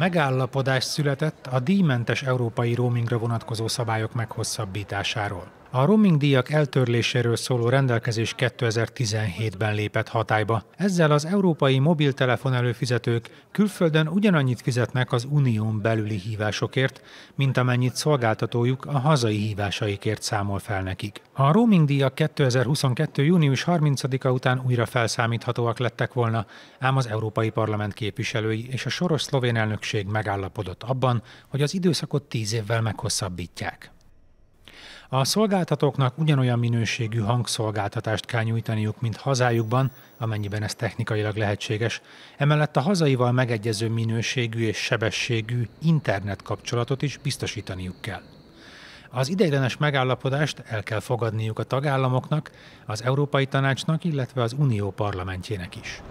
Megállapodás született a díjmentes európai roamingra vonatkozó szabályok meghosszabbításáról. A roaming díjak eltörléséről szóló rendelkezés 2017-ben lépett hatályba. Ezzel az európai mobiltelefon előfizetők külföldön ugyanannyit fizetnek az unión belüli hívásokért, mint amennyit szolgáltatójuk a hazai hívásaikért számol fel nekik. A roaming díjak 2022. június 30-a után újra felszámíthatóak lettek volna, ám az Európai Parlament képviselői és a soros szlovén elnökség megállapodott abban, hogy az időszakot 10 évvel meghosszabbítják. A szolgáltatóknak ugyanolyan minőségű hangszolgáltatást kell nyújtaniuk, mint hazájukban, amennyiben ez technikailag lehetséges. Emellett a hazaival megegyező minőségű és sebességű internetkapcsolatot is biztosítaniuk kell. Az ideiglenes megállapodást el kell fogadniuk a tagállamoknak, az Európai Tanácsnak, illetve az Unió parlamentjének is.